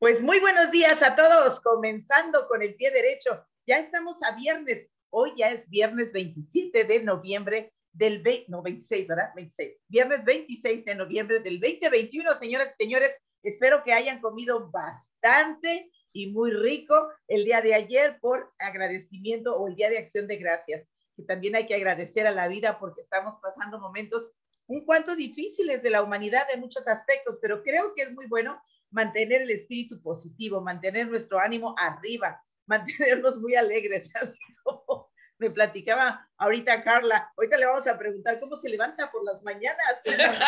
Pues muy buenos días a todos, comenzando con el pie derecho. Ya estamos a viernes. Hoy ya es viernes 27 de noviembre del 26, ¿verdad? 26. Viernes 26 de noviembre del 2021, señoras y señores. Espero que hayan comido bastante y muy rico el día de ayer por agradecimiento o el Día de Acción de Gracias. Que también hay que agradecer a la vida porque estamos pasando momentos un cuanto difíciles de la humanidad en muchos aspectos, pero creo que es muy bueno mantener el espíritu positivo, mantener nuestro ánimo arriba, mantenernos muy alegres, así como me platicaba ahorita Carla. Ahorita le vamos a preguntar cómo se levanta por las mañanas con una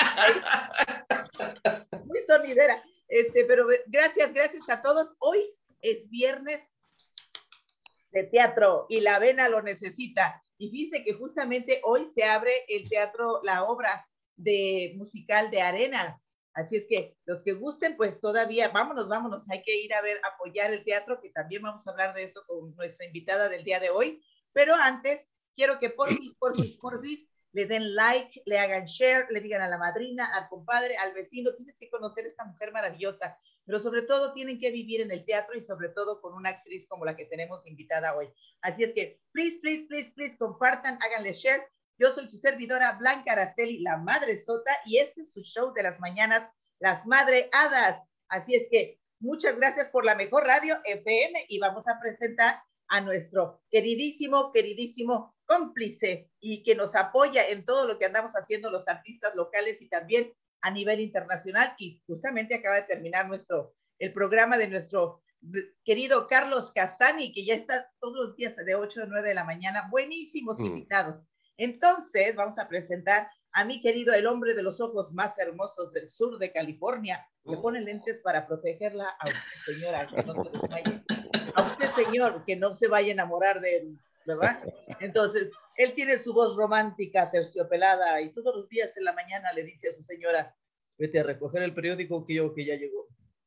música ahí muy sonidera. Pero gracias a todos. Hoy es viernes de teatro y la vena lo necesita. Y fíjense que justamente hoy se abre el teatro, la obra de musical de Arenas. Así es que los que gusten, pues todavía, vámonos, hay que ir a ver, apoyar el teatro, que también vamos a hablar de eso con nuestra invitada del día de hoy. Pero antes, quiero que porfis, le den like, le hagan share, le digan a la madrina, al compadre, al vecino, tienes que conocer a esta mujer maravillosa, pero sobre todo tienen que vivir en el teatro y sobre todo con una actriz como la que tenemos invitada hoy. Así es que, please, compartan, háganle share. Yo soy su servidora Blanca Araceli, la Madre Sota, y este es su show de las mañanas, Las Madre Hadas. Así es que muchas gracias por la mejor radio FM y vamos a presentar a nuestro queridísimo cómplice y que nos apoya en todo lo que andamos haciendo los artistas locales y también a nivel internacional. Y justamente acaba de terminar el programa de nuestro querido Carlos Casani, que ya está todos los días de 8 a 9 de la mañana. Buenísimos invitados. Entonces, vamos a presentar a mi querido, el hombre de los ojos más hermosos del sur de California. Se pone lentes para protegerla a usted, señora, que no se desmaye. A usted, señor, que no se vaya a enamorar de él, ¿verdad? Entonces, él tiene su voz romántica, terciopelada, y todos los días en la mañana le dice a su señora, vete a recoger el periódico que ya llegó.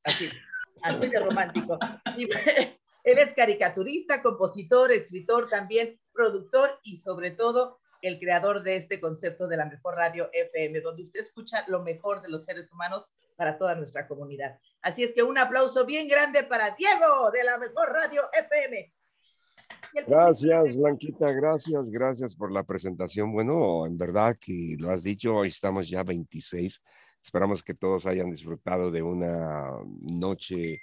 Así de romántico. Y, él es caricaturista, compositor, escritor también, productor y sobre todo el creador de este concepto de la mejor radio FM, donde usted escucha lo mejor de los seres humanos para toda nuestra comunidad. Así es que un aplauso bien grande para Diego de la mejor radio FM. Gracias, Blanquita, gracias por la presentación. Bueno, en verdad que lo has dicho, hoy estamos ya 26. Esperamos que todos hayan disfrutado de una noche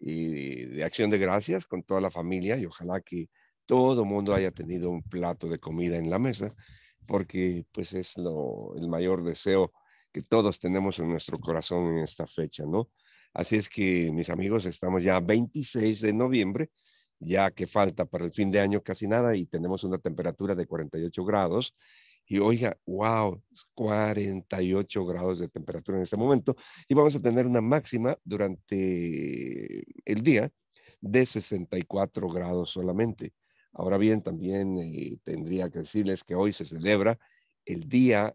de acción de gracias con toda la familia y ojalá que todo el mundo haya tenido un plato de comida en la mesa, porque pues es el mayor deseo que todos tenemos en nuestro corazón en esta fecha, ¿no? Así es que, mis amigos, estamos ya 26 de noviembre, ya que falta para el fin de año casi nada y tenemos una temperatura de 48 grados. Y oiga, wow, 48 grados de temperatura en este momento. Y vamos a tener una máxima durante el día de 64 grados solamente. Ahora bien, también tendría que decirles que hoy se celebra el Día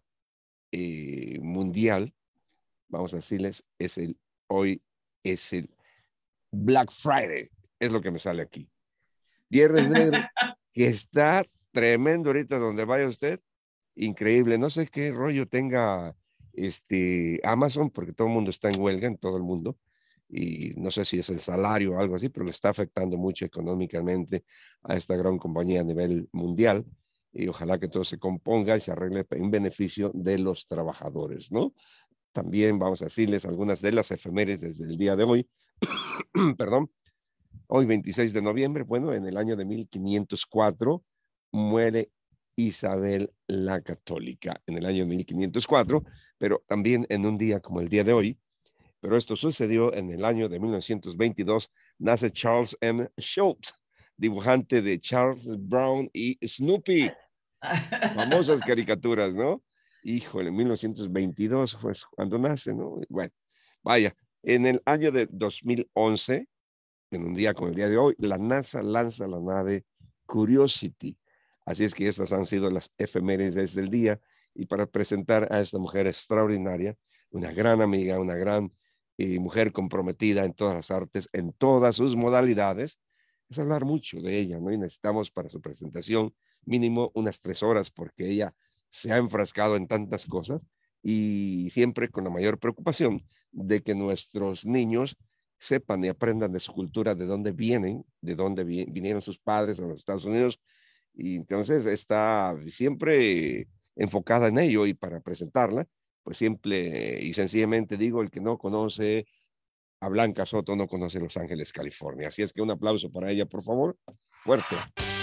Mundial. Vamos a decirles, hoy es el Black Friday. Es lo que me sale aquí. Viernes Negro, que está tremendo ahorita donde vaya usted. Increíble. No sé qué rollo tenga Amazon, porque todo el mundo está en huelga en todo el mundo. Y no sé si es el salario o algo así, pero le está afectando mucho económicamente a esta gran compañía a nivel mundial. Y ojalá que todo se componga y se arregle en beneficio de los trabajadores, ¿no? También vamos a decirles algunas de las efemérides del día de hoy. Perdón. Hoy, 26 de noviembre, bueno, en el año de 1504, muere Isabel la Católica, en el año 1504, pero también en un día como el día de hoy, pero esto sucedió en el año de 1922, nace Charles M. Schulz, dibujante de Charles Brown y Snoopy, famosas caricaturas, ¿no? Híjole, 1922 fue cuando nace, ¿no? Bueno, vaya, en el año de 2011, en un día como el día de hoy, la NASA lanza la nave Curiosity. Así es que estas han sido las efemérides del día. Y para presentar a esta mujer extraordinaria, una gran amiga, una gran mujer comprometida en todas las artes, en todas sus modalidades, es hablar mucho de ella, ¿no? Y necesitamos para su presentación mínimo unas 3 horas, porque ella se ha enfrascado en tantas cosas y siempre con la mayor preocupación de que nuestros niños sepan y aprendan de su cultura, de dónde vienen, de dónde vinieron sus padres a los Estados Unidos. Y entonces está siempre enfocada en ello, y para presentarla, pues simple y sencillamente digo, el que no conoce a Blanca Soto no conoce Los Ángeles, California. Así es que un aplauso para ella, por favor. Fuerte.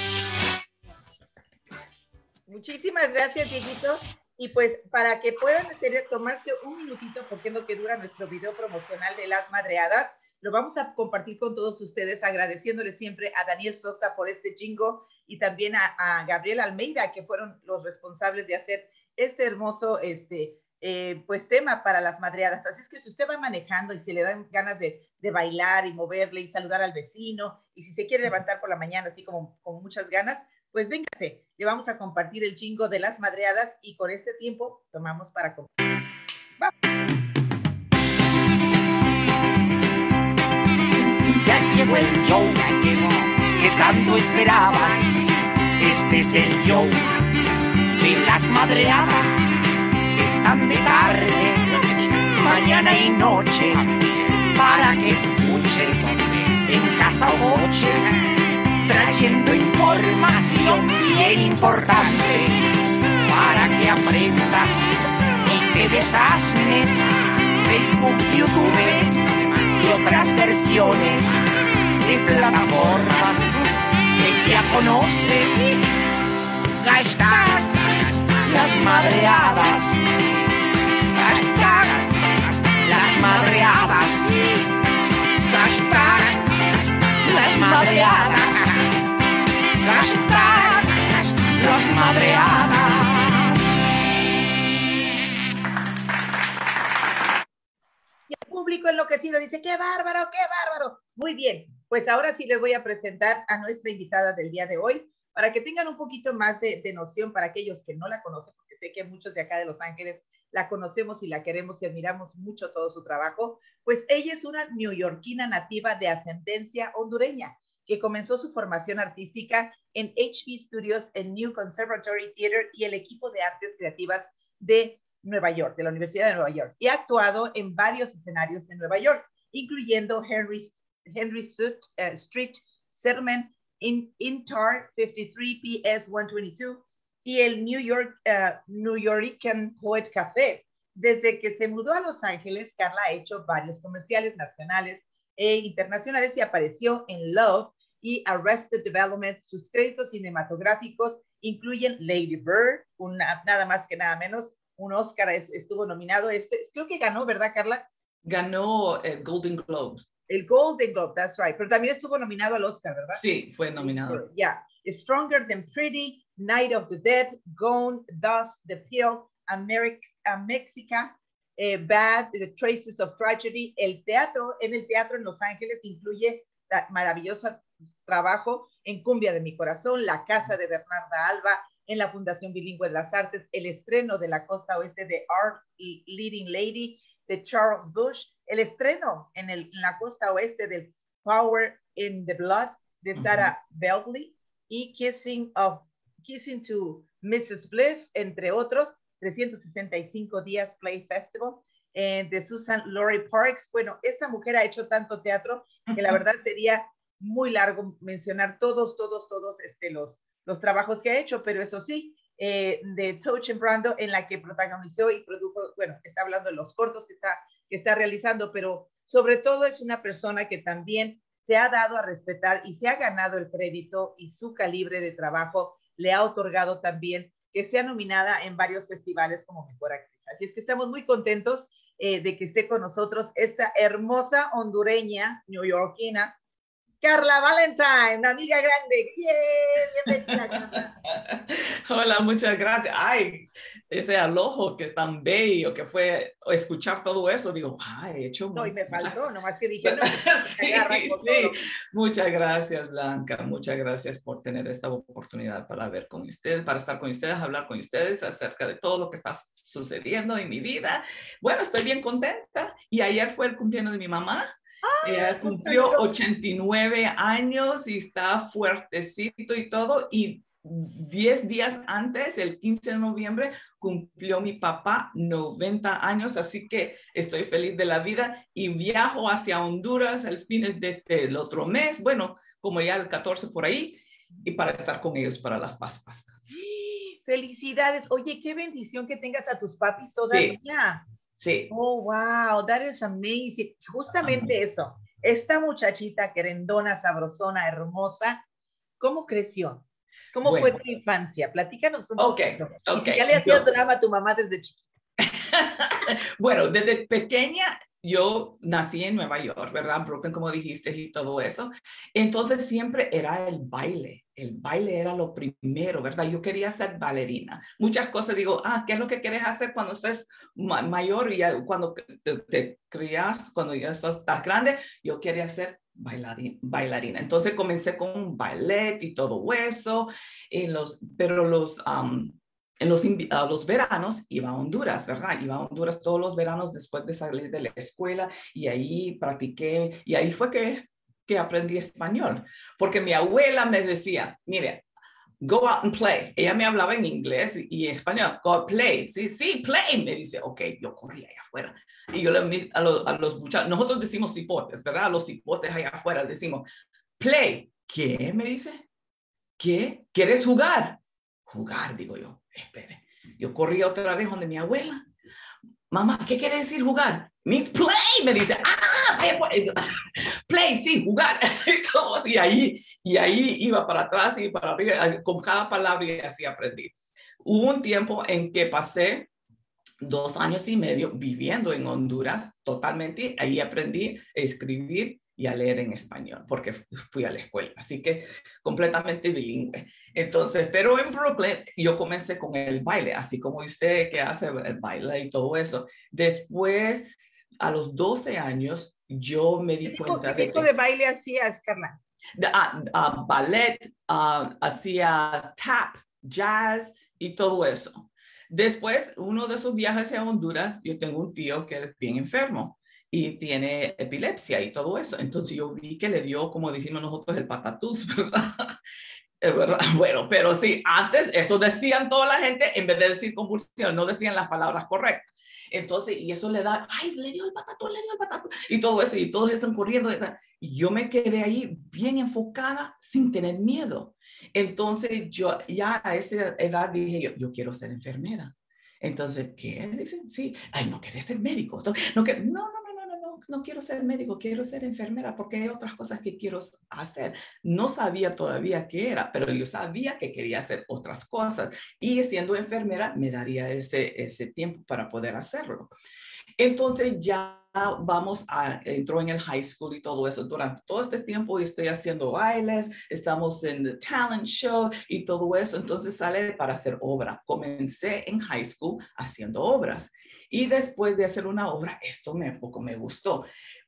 Muchísimas gracias, Dieguito. Y pues para que puedan tomarse un minutito, porque es lo que dura nuestro video promocional de Las Madreadas, lo vamos a compartir con todos ustedes, agradeciéndole siempre a Daniel Sosa por este jingo y también a Gabriel Almeida, que fueron los responsables de hacer este hermoso pues tema para Las Madreadas. Así es que si usted va manejando y se le dan ganas de bailar y moverle y saludar al vecino, y si se quiere levantar por la mañana así como con muchas ganas, pues véngase, le vamos a compartir el jingo de Las Madreadas y con este tiempo tomamos para comer. Ya llegó el show que tanto esperabas. Este es el show de Las Madreadas. Están de tarde, mañana y noche, para que escuches en casa o coche, trayendo información bien importante para que aprendas y te desasnes. Facebook, YouTube y otras versiones de plataformas que ya conoces. Hashtag Las Madreadas. Hashtag Las Madreadas. Hashtag Las Madreadas. Hashtag Las Madreadas. Y el público enloquecido dice, ¡qué bárbaro, qué bárbaro! Muy bien, pues ahora sí les voy a presentar a nuestra invitada del día de hoy, para que tengan un poquito más de noción para aquellos que no la conocen, porque sé que muchos de acá de Los Ángeles la conocemos y la queremos y admiramos mucho todo su trabajo. Pues ella es una neoyorquina nativa de ascendencia hondureña, que comenzó su formación artística en HB Studios, en New Conservatory Theater y el equipo de artes creativas de Nueva York, de la Universidad de Nueva York, y ha actuado en varios escenarios en Nueva York, incluyendo Henry Street, Settlement, Intar 53 PS 122 y el New Yorker Poet Café. Desde que se mudó a Los Ángeles, Carla ha hecho varios comerciales nacionales e internacionales y apareció en Love y Arrested Development. Sus créditos cinematográficos incluyen Lady Bird, nada más que nada menos, un Oscar estuvo nominado, creo que ganó, ¿verdad, Carla? Ganó el Golden Globe. El Golden Globe, that's right, pero también estuvo nominado al Oscar, ¿verdad? Sí, fue nominado. Yeah, Stronger Than Pretty, Night of the Dead, Gone, Dust, The Pill, Mexica, Bad, The Traces of Tragedy. En el teatro en Los Ángeles incluye la maravillosa trabajo en Cumbia de mi Corazón, La Casa de Bernarda Alba, en la Fundación Bilingüe de las Artes, el estreno de la costa oeste de Our Leading Lady, de Charles Bush, el estreno en la costa oeste del Power in the Blood, de Sarah Belgley, y Kissing to Mrs. Bliss, entre otros, 365 días Play Festival, de Susan Laurie Parks. Bueno, esta mujer ha hecho tanto teatro que la verdad sería muy largo mencionar todos los trabajos que ha hecho, pero eso sí, de Touch and Brando, en la que protagonizó y produjo, bueno, está hablando de los cortos que está realizando, pero sobre todo es una persona que también se ha dado a respetar y se ha ganado el crédito, y su calibre de trabajo le ha otorgado también que sea nominada en varios festivales como mejor actriz. Así es que estamos muy contentos de que esté con nosotros esta hermosa hondureña, neoyorquina, Carla Valentine, una amiga grande. Bienvenida, Carla. Hola, muchas gracias. Ay, ese alojo que es tan bello, que fue escuchar todo eso. Digo, ay, he hecho... No, y me faltó, nomás que dije, no. Sí, sí. Muchas gracias, Blanca. Muchas gracias por tener esta oportunidad para ver con ustedes, para estar con ustedes, hablar con ustedes acerca de todo lo que está sucediendo en mi vida. Bueno, estoy bien contenta. Y ayer fue el cumpleaños de mi mamá. Ella cumplió 89 años y está fuertecito y todo, y 10 días antes, el 15 de noviembre, cumplió mi papá 90 años, así que estoy feliz de la vida y viajo hacia Honduras el fines de el otro mes, bueno, como ya el 14 por ahí, y para estar con ellos para las Pascuas. Felicidades. Oye, qué bendición que tengas a tus papis Sí, todavía. sí. Oh, wow, that is amazing. Justamente eso, esta muchachita querendona, sabrosona, hermosa, ¿cómo creció? ¿Cómo fue Bueno, tu infancia? Platícanos un ok, poquito. Y ok. si ya le hacías drama a tu mamá desde chiquita. Bueno, desde pequeña yo nací en Nueva York, ¿verdad? Brooklyn, como dijiste, y todo eso. Entonces siempre era el baile. El baile era lo primero, ¿verdad? Yo quería ser bailarina. Muchas cosas digo, ¿qué es lo que quieres hacer cuando estés mayor? Y ya, cuando te crías, cuando ya estás grande, yo quería ser bailarina. Entonces comencé con un ballet y todo eso, pero en los veranos iba a Honduras, ¿verdad? Iba a Honduras todos los veranos después de salir de la escuela y ahí practiqué y ahí fue que aprendí español, porque mi abuela me decía, mire, go out and play. Ella me hablaba en inglés y en español, go play. Sí, sí, play. Me dice, ok, yo corría allá afuera. Y yo a los muchachos, nosotros decimos cipotes, ¿verdad? A los cipotes allá afuera decimos, play. ¿Qué? Me dice. ¿Qué? ¿Quieres jugar? Jugar, digo yo. Espere. Yo corrí otra vez donde mi abuela. Mamá, ¿qué quiere decir jugar? Means play, me dice. Play, sí, jugar. y ahí iba para atrás y para arriba, con cada palabra y así aprendí. Hubo un tiempo en que pasé 2 años y medio viviendo en Honduras totalmente. Ahí aprendí a escribir y a leer en español, porque fui a la escuela, así que completamente bilingüe. Entonces, pero en Brooklyn yo comencé con el baile, así como usted que hace el baile y todo eso. Después, a los 12 años, yo me di cuenta ¿Qué tipo de baile hacías, Carla? Ballet, hacía tap, jazz y todo eso. Después, uno de esos viajes a Honduras, yo tengo un tío que es bien enfermo y tiene epilepsia y todo eso. Entonces yo vi que le dio, como decimos nosotros, el patatús, ¿verdad? ¿Verdad? Bueno, pero sí, antes eso decían toda la gente, en vez de decir convulsión, no decían las palabras correctas. Entonces, y eso le da, ay, le dio el patatús, y todo eso, y todos están corriendo. Y yo me quedé ahí bien enfocada, sin tener miedo. Entonces, yo ya a esa edad dije, yo quiero ser enfermera. Entonces, ¿qué? Dicen, sí, ay, no quieres ser médico. No quiero ser médico, quiero ser enfermera porque hay otras cosas que quiero hacer. No sabía todavía qué era, pero yo sabía que quería hacer otras cosas y siendo enfermera me daría ese tiempo para poder hacerlo. Entonces ya entró en el high school y todo eso. Durante todo este tiempo estoy haciendo bailes, estamos en the talent show y todo eso. Entonces sale para hacer obra. Comencé en high school haciendo obras y después de hacer una obra, esto poco me gustó.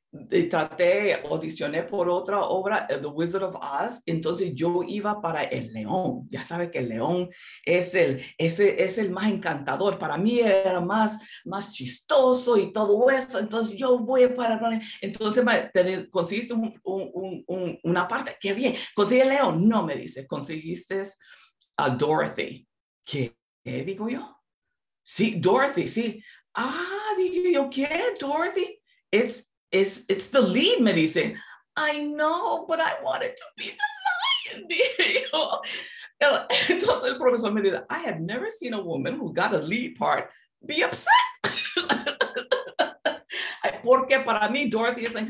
Audicioné por otra obra, The Wizard of Oz, entonces yo iba para el león. Ya sabe que el león es el más encantador, para mí era más chistoso y todo eso, entonces yo voy para, entonces conseguiste una parte, qué bien, consigue el león, no me dice, conseguiste a Dorothy, ¿qué digo yo? Sí, Dorothy, sí, digo yo, ¿qué? Dorothy, it's the lead, me dice. I know, but I wanted to be the lion, dije yo. Entonces el profesor me dice, I have never seen a woman who got a lead part be upset. Porque para mí Dorothy es like,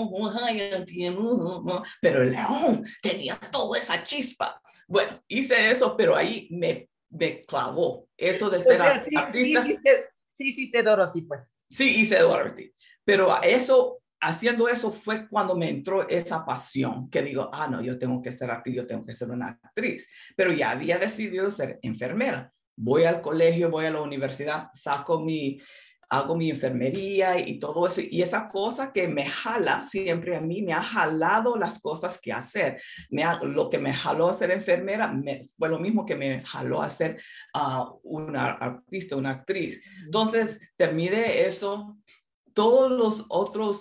pero el león tenía toda esa chispa. Bueno, hice eso, pero ahí me clavó. Eso de ser artista. Sí hiciste Dorothy, pues. Sí, hice Dorothy. Pero haciendo eso fue cuando me entró esa pasión, que digo, no, yo tengo que ser actriz, yo tengo que ser una actriz. Pero ya había decidido ser enfermera. Voy al colegio, voy a la universidad, hago mi enfermería y todo eso. Y esa cosa que me jala siempre a mí, me ha jalado las cosas que hacer. Lo que me jaló a ser enfermera fue lo mismo que me jaló a ser una artista, una actriz. Entonces, terminé eso. Todos los otros,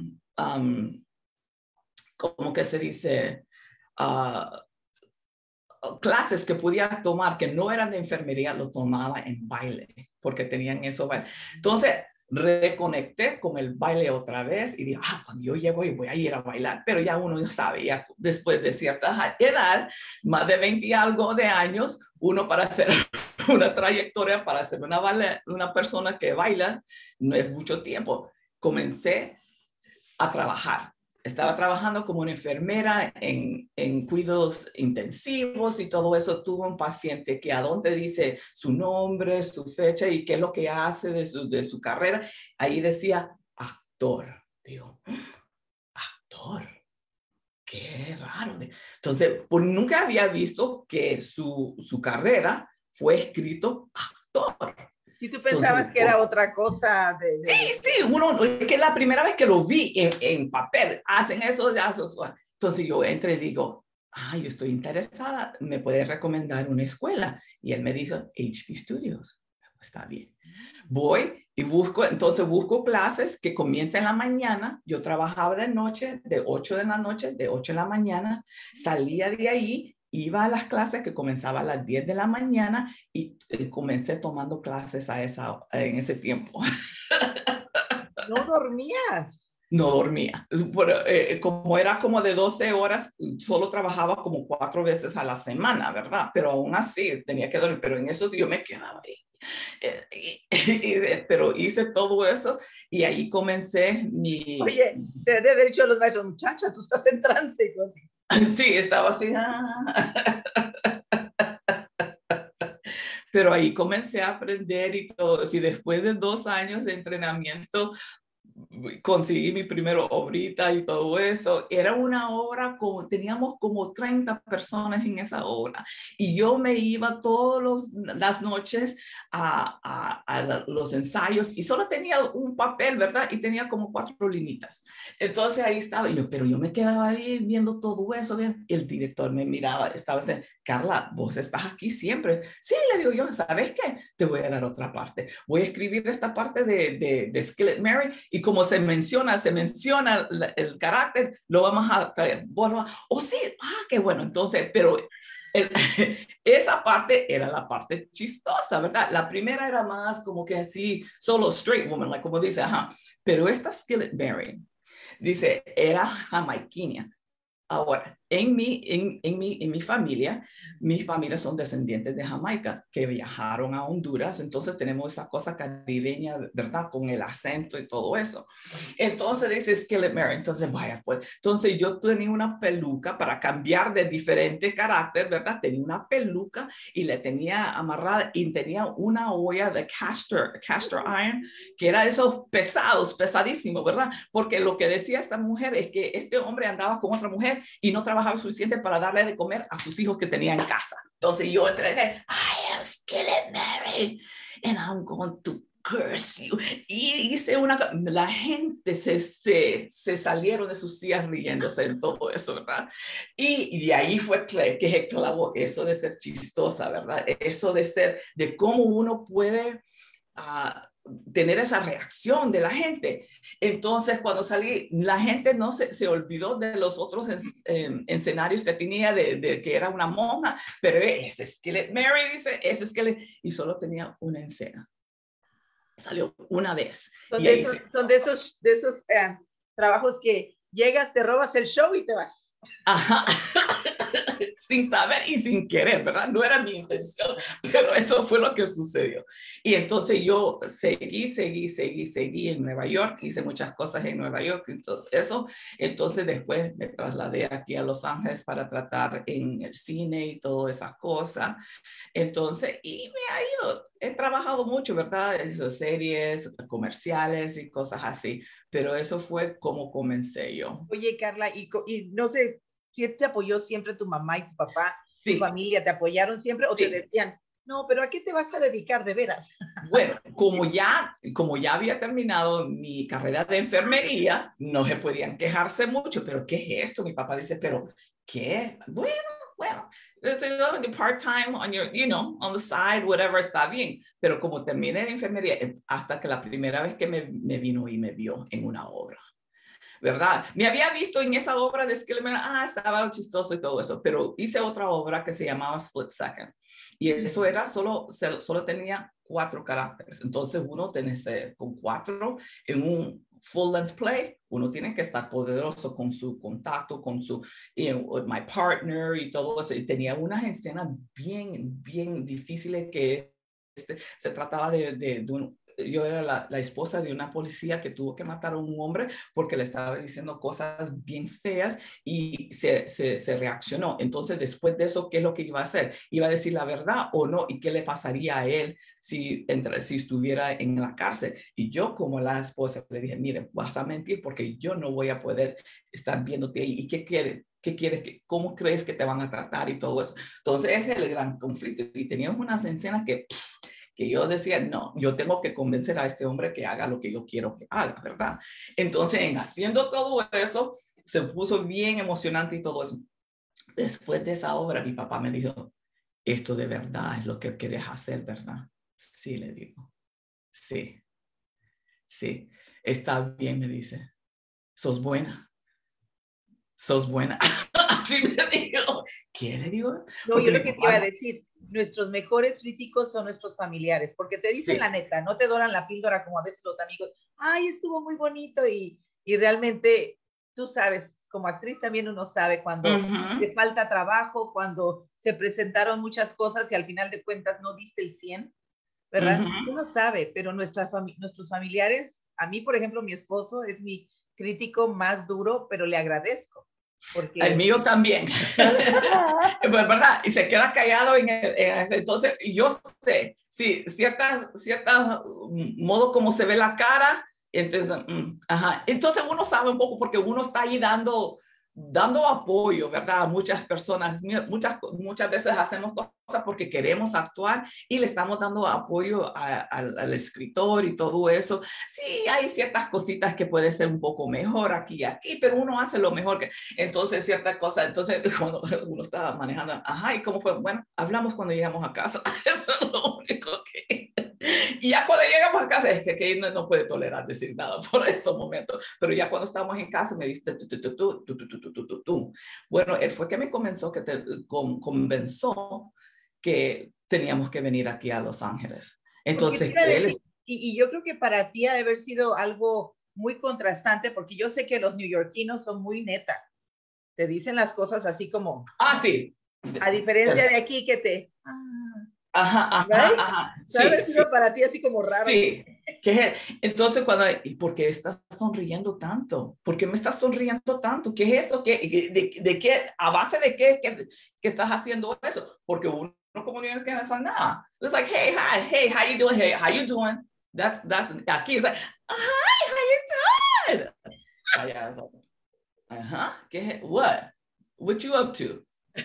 ¿cómo que se dice? clases que podía tomar que no eran de enfermería, lo tomaba en baile, porque tenían eso. Entonces, reconecté con el baile otra vez y dije, cuando yo llego y voy a ir a bailar, pero ya uno ya sabe, ya después de cierta edad, más de 20 y algo de años, uno para hacer una trayectoria, para ser una persona que baila, no es mucho tiempo. Comencé a trabajar. Estaba trabajando como una enfermera en cuidados intensivos y todo eso. Tuve un paciente que a donde dice su nombre, su fecha y qué es lo que hace de su carrera. Ahí decía actor. Digo, actor. Qué raro. Entonces, pues nunca había visto que su carrera fue escrito actor. Si tú pensabas que era otra cosa Sí, es que la primera vez que lo vi en papel, hacen eso, ya. Entonces yo entré y digo, yo estoy interesada, ¿me puedes recomendar una escuela? Y él me dice, HB Studios. Está bien. Voy y busco clases que comiencen en la mañana. Yo trabajaba de noche, de 8 de la noche, de 8 de la mañana, salía de ahí, iba a las clases que comenzaban a las 10 de la mañana y comencé tomando clases en ese tiempo. ¿No dormías? No dormía. Como era como de 12 horas, solo trabajaba como 4 veces a la semana, ¿verdad? Pero aún así tenía que dormir, pero en eso yo me quedaba ahí. Pero hice todo eso y ahí comencé mi... Oye, te debe haber dicho a los maestros, muchacha, tú estás en trance. Sí, estaba así. Pero ahí comencé a aprender y todo. Y después de 2 años de entrenamiento, conseguí mi primera obrita y todo eso. Era una obra, teníamos como 30 personas en esa obra. Y yo me iba todas las noches a los ensayos y solo tenía un papel, ¿verdad? Y tenía como 4 linitas. Entonces ahí estaba yo, pero yo me quedaba ahí viendo todo eso. El director me miraba, estaba diciendo, Carla, vos estás aquí siempre. Sí, le digo yo, ¿sabes qué? Te voy a dar otra parte. Voy a escribir esta parte de Skillet Mary y como se menciona el carácter, lo vamos a traer. Bueno, sí, qué bueno. Entonces, pero esa parte era la parte chistosa, ¿verdad? La primera era más como que así, solo straight woman, like, como dice, Pero esta Skillet Mary, dice, era jamaiquina. Ahora, en mi familia, mis familias son descendientes de Jamaica que viajaron a Honduras, entonces tenemos esa cosa caribeña, ¿verdad? Con el acento y todo eso. Entonces dice Skillet Mary, entonces vaya pues, entonces yo tenía una peluca para cambiar de diferente carácter, ¿verdad? Tenía una peluca y le tenía amarrada y tenía una olla de castor iron, que era esos pesadísimos, ¿verdad? Porque lo que decía esta mujer es que este hombre andaba con otra mujer y no trabajaba suficiente para darle de comer a sus hijos que tenía en casa. Entonces yo entré, I am Skillet Mary and I'm going to curse you. Y hice la gente se salieron de sus sillas riéndose en todo eso, ¿verdad? Y ahí fue que se clavó eso de ser chistosa, ¿verdad? Eso de cómo uno puede tener esa reacción de la gente. Entonces, cuando salí, la gente no se olvidó de los otros escenarios que tenía, de que era una monja, pero ese Skillet Mary, dice, ese Skillet, y solo tenía una escena. Salió una vez. Son de esos trabajos que llegas, te robas el show y te vas. Ajá. Sin saber y sin querer, ¿verdad? No era mi intención, pero eso fue lo que sucedió. Y entonces yo seguí en Nueva York, hice muchas cosas en Nueva York y todo eso. Entonces después me trasladé aquí a Los Ángeles para tratar en el cine y todas esas cosas. Entonces, y me ha ido, he trabajado mucho, ¿verdad? En series, comerciales y cosas así, pero eso fue como comencé yo. Oye, Carla, y no sé, ¿si te apoyó siempre tu mamá y tu papá, sí. Tu familia, te apoyaron siempre o sí. te decían, no, pero ¿a qué te vas a dedicar de veras? Bueno, como ya había terminado mi carrera de enfermería, no se podían quejarse mucho, pero ¿qué es esto? Mi papá dice, pero ¿qué? Bueno, part-time on your, on the side, whatever, está bien. Pero como terminé en enfermería, hasta que la primera vez que me vino y me vio en una obra. ¿verdad? Me había visto en esa obra de Skillerman, estaba chistoso y todo eso, pero hice otra obra que se llamaba Split Second. Y eso era solo tenía 4 caracteres. Entonces uno tiene que ser con 4 en un full length play. Uno tiene que estar poderoso con su contacto, con su, my partner y todo eso. Y tenía unas escenas bien difíciles que se trataba de un, yo era la esposa de una policía que tuvo que matar a un hombre porque le estaba diciendo cosas bien feas y se reaccionó. Entonces, después de eso, ¿qué es lo que iba a hacer? ¿Iba a decir la verdad o no? ¿Y qué le pasaría a él si estuviera en la cárcel? Y yo, como la esposa, le dije, mire, vas a mentir porque yo no voy a poder estar viéndote ahí. ¿Y qué quieres? ¿Qué quieres? ¿Cómo crees que te van a tratar y todo eso? Entonces, ese es el gran conflicto. Y teníamos unas escenas que yo decía, no, yo tengo que convencer a este hombre que haga lo que yo quiero que haga, ¿verdad? Entonces, en haciendo todo eso, se puso bien emocionante y todo eso. Después de esa obra, mi papá me dijo, esto de verdad es lo que quieres hacer, ¿verdad? Sí, le digo. Sí, está bien, me dice. Sos buena. Así me dijo. ¿Qué le digo? No, yo lo que te iba a decir, nuestros mejores críticos son nuestros familiares, porque te dicen la neta, no te doran la píldora como a veces los amigos, ay, estuvo muy bonito y realmente tú sabes, como actriz también uno sabe cuando te falta trabajo, cuando se presentaron muchas cosas y al final de cuentas no diste el 100, ¿verdad? Uno sabe, pero nuestros familiares, a mí, por ejemplo, mi esposo es mi crítico más duro, pero le agradezco. Porque... El mío también, pues, ¿verdad? Y se queda callado entonces, yo sé, sí, cierta modo como se ve la cara, entonces, entonces uno sabe un poco porque uno está ahí dando apoyo, ¿verdad? Muchas personas, muchas veces hacemos cosas porque queremos actuar y le estamos dando apoyo al escritor y todo eso. Sí, hay ciertas cositas que puede ser un poco mejor aquí y aquí, pero uno hace lo mejor entonces ciertas cosas, entonces cuando uno está manejando, ¿y cómo fue? Bueno, hablamos cuando llegamos a casa. Eso es lo único que... Y ya cuando llegamos a casa es que no puede tolerar decir nada por estos momentos, pero ya cuando estamos en casa me dice tú. Bueno, él fue que me convenció que teníamos que venir aquí a Los Ángeles. Entonces, y yo creo que para ti ha de haber sido algo muy contrastante, porque yo sé que los neoyorquinos son muy neta, te dicen las cosas así como... sí. A diferencia de aquí que te... ¿Sabes? Sí. Para ti así como raro. Sí. Entonces, ¿y por qué estás sonriendo tanto? ¿Por qué me estás sonriendo tanto? ¿Qué es esto? ¿De qué? ¿A base de qué estás haciendo eso? Porque uno como niño que no sabe nada. It's like, hey, how you doing? Hey, how you doing? That's aquí es like, hi, how you doing? ¿Qué? What you up to?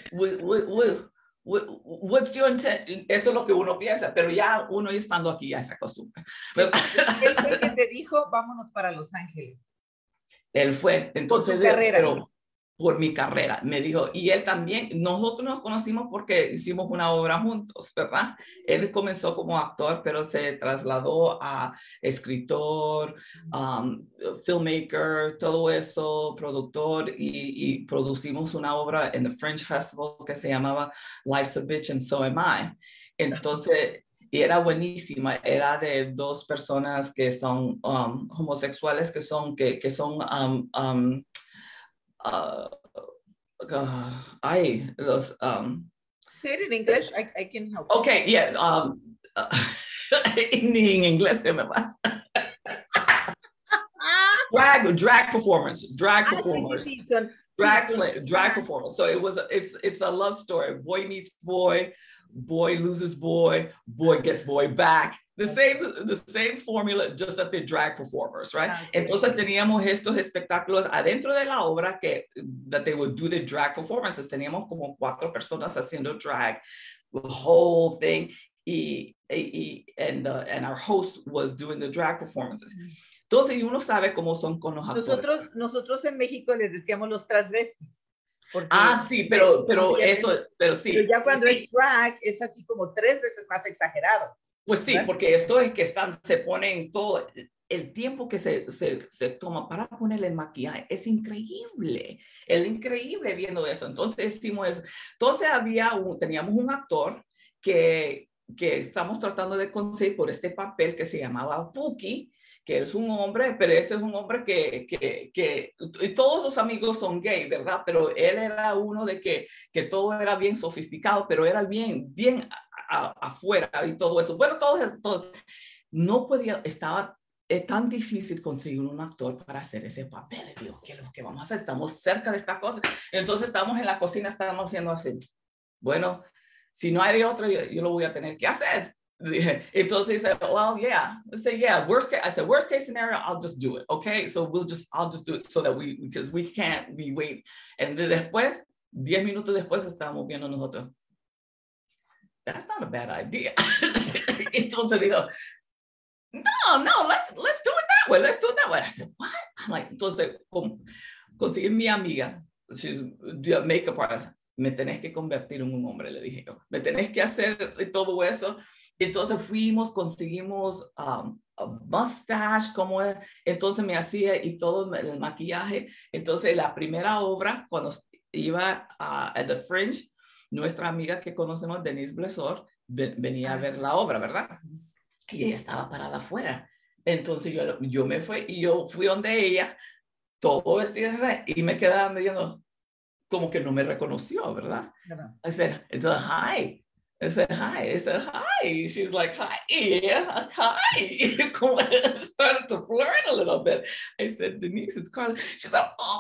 What's your intent? Eso es lo que uno piensa, pero ya uno estando aquí ya se acostumbra. Él fue el que te dijo, vámonos para Los Ángeles. Él fue, entonces, por tu carrera. pero por mi carrera, me dijo, y él también, nosotros nos conocimos porque hicimos una obra juntos, ¿verdad? Él comenzó como actor, pero se trasladó a escritor, filmmaker, todo eso, productor, y producimos una obra en el Fringe Festival que se llamaba Life's a Bitch and So Am I. Entonces, y era buenísima, era de 2 personas que son homosexuales, que son los say it in English, I can help. Okay, yeah. En inglés se me va. Drag performance. Drag performance. So it's a love story. Boy meets boy, boy loses boy, boy gets boy back. The same formula, just that they're drag performers, right? Entonces teníamos estos espectáculos adentro de la obra that they would do the drag performances. Teníamos como 4 personas haciendo drag, the whole thing, and our host was doing the drag performances. Entonces uno sabe cómo son con los actores. Nosotros en México les decíamos los transvestis. Sí, pero sí. Pero ya cuando es drag es así como 3 veces más exagerado. Pues sí, porque esto es que se ponen todo, el tiempo que se toma para ponerle el maquillaje es increíble. Es increíble viendo eso. Entonces hicimos eso. Entonces teníamos un actor que estamos tratando de conseguir por este papel que se llamaba Pookie, que es un hombre, pero ese es un hombre y todos sus amigos son gay, ¿verdad? Pero él era uno de que todo era bien sofisticado, pero era bien afuera y todo eso. Bueno, todo no podía, es tan difícil conseguir un actor para hacer ese papel. Y digo, ¿qué es lo que vamos a hacer? Estamos cerca de esta cosa. Entonces estamos en la cocina, estamos haciendo así. Bueno, si no hay otro, yo lo voy a tener que hacer. Entonces dice, well, yeah. I say, yeah, worst case scenario, I'll just do it. Okay, so I'll just do it so that because we can't be wait. And después, 10 minutos después, estábamos viendo nosotros. That's not a bad idea. Entonces digo, no, let's do it that way. Let's do it that way. I said, what? I'm like, entonces, conseguí mi amiga, she's a makeup artist. Me tenés que convertir en un hombre, le dije yo. Me tenés que hacer todo eso. Entonces conseguimos a mustache, como es. Entonces me hacía y todo el maquillaje. Entonces la primera obra, cuando iba a The Fringe, nuestra amiga que conocemos, Denise Blesor, venía a ver la obra, ¿verdad? Y ella estaba parada afuera. Entonces yo me fui y yo fui donde ella, todo vestido y me quedaba viendo como que no me reconoció, ¿verdad? I said, hi. I said, hi. She's like, hi, yeah, hi. Started to flirt a little bit. I said, Denise, it's Carla. She's like, oh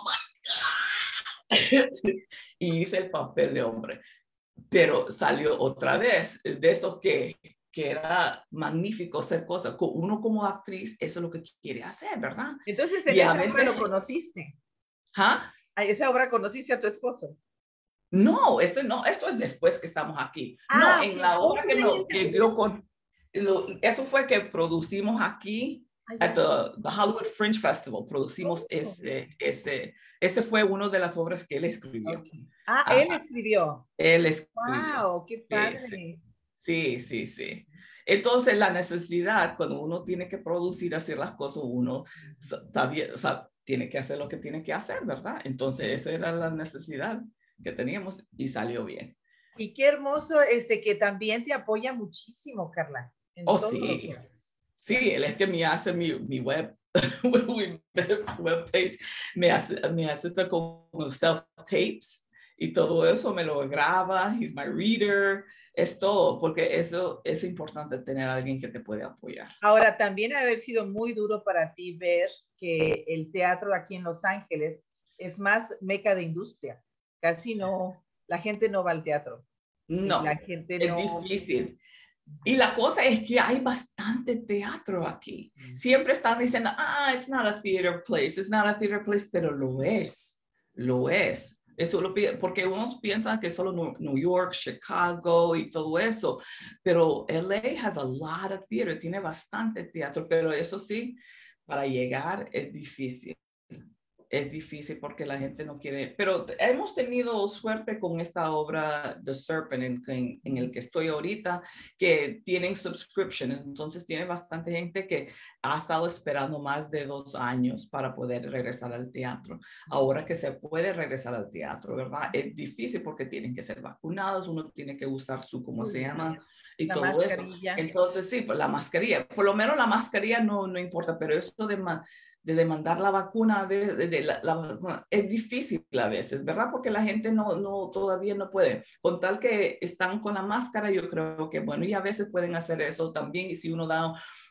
my God. Y hice el papel de hombre. Pero salió otra vez de esos que era magnífico hacer cosas. Uno como actriz, eso es lo que quiere hacer, ¿verdad? Entonces, en esa obra lo conociste. ¿Ah? ¿A esa obra conociste a tu esposo? No, esto es después que estamos aquí. No, en la obra que dio eso fue que producimos aquí at the Hollywood Fringe Festival. Producimos ese fue una de las obras que él escribió. Okay. Él escribió. Él escribió. Wow, qué padre. Sí. Entonces la necesidad, cuando uno tiene que producir, hacer las cosas, uno tiene que hacer lo que tiene que hacer, ¿verdad? Entonces esa era la necesidad que teníamos y salió bien. Y qué hermoso que también te apoya muchísimo, Carla. Sí. Sí, él es que me hace mi web page, me hace esto con self-tapes y todo eso, me lo graba, he's my reader, es todo, porque eso es importante, tener a alguien que te puede apoyar. Ahora, también ha de haber sido muy duro para ti ver que el teatro aquí en Los Ángeles es más meca de industria. Casi no, la gente no va al teatro. No, la gente es difícil. Y la cosa es que hay bastante teatro aquí. Siempre están diciendo, it's not a theater place, pero lo es. Eso porque uno piensa que solo New York, Chicago y todo eso, pero LA has a lot of theater, tiene bastante teatro, pero eso sí, para llegar es difícil. Es difícil porque la gente no quiere, pero hemos tenido suerte con esta obra The Serpent en el que estoy ahorita, que tienen subscription, entonces tiene bastante gente que ha estado esperando más de 2 años para poder regresar al teatro. Ahora que se puede regresar al teatro, ¿verdad? Es difícil porque tienen que ser vacunados, uno tiene que usar su, ¿cómo se llama? Y la todo mascarilla. Eso. Entonces sí, pues la mascarilla, por lo menos la mascarilla no importa, pero eso de demandar la vacuna, la vacuna, es difícil a veces, ¿verdad? Porque la gente todavía no puede. Con tal que están con la máscara, yo creo que, bueno, y a veces pueden hacer eso también, y si uno da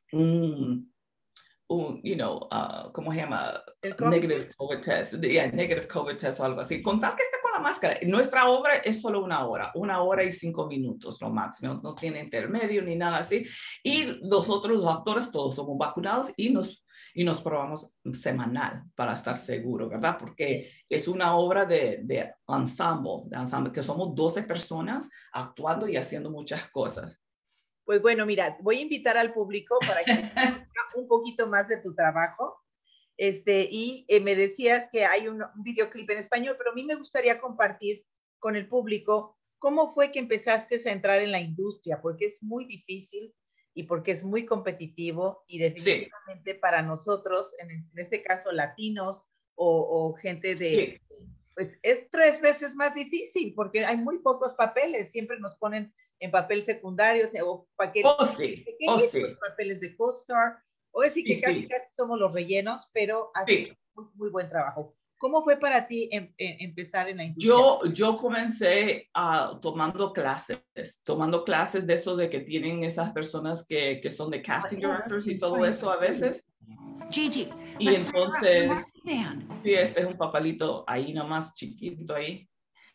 ¿cómo se llama? Negative COVID test. Negative COVID test o algo así. Con tal que esté con la máscara. Nuestra obra es solo 1 hora y 5 minutos, lo máximo. No tiene intermedio ni nada así. Y nosotros, los actores, todos somos vacunados y nos probamos semanal para estar seguros, ¿verdad? Porque es una obra de ensemble, que somos 12 personas actuando y haciendo muchas cosas. Pues bueno, mira, voy a invitar al público para que conozca un poquito más de tu trabajo. Y me decías que hay un videoclip en español, pero a mí me gustaría compartir con el público cómo fue que empezaste a entrar en la industria, porque es muy difícil y porque es muy competitivo y definitivamente para nosotros, en este caso latinos o gente de, pues es 3 veces más difícil porque hay muy pocos papeles, siempre nos ponen en papel secundario o paquetes pequeñitos, papeles de co-star, o decir que casi somos los rellenos, pero has hecho muy buen trabajo. ¿Cómo fue para ti empezar en la industria? Yo comencé tomando clases de eso de que tienen esas personas que son de casting directors y todo eso a veces. Gigi, y entonces, sí, este es un papelito ahí nomás chiquito ahí.